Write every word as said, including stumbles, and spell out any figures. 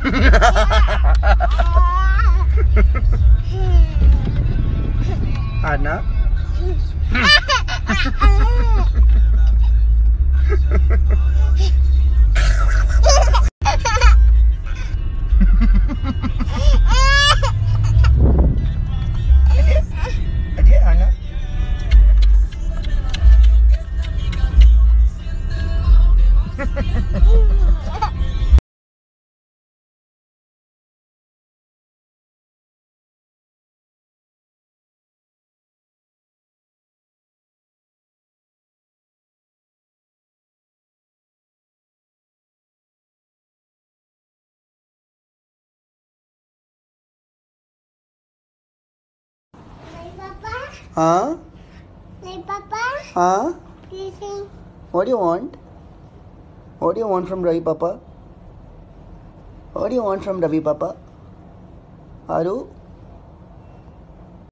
Aarna? Ade, Aarna? Huh? Hey, Papa. Huh? Listen. What do you want? What do you want from Ravi Papa? What do you want from Ravi Papa? Aru?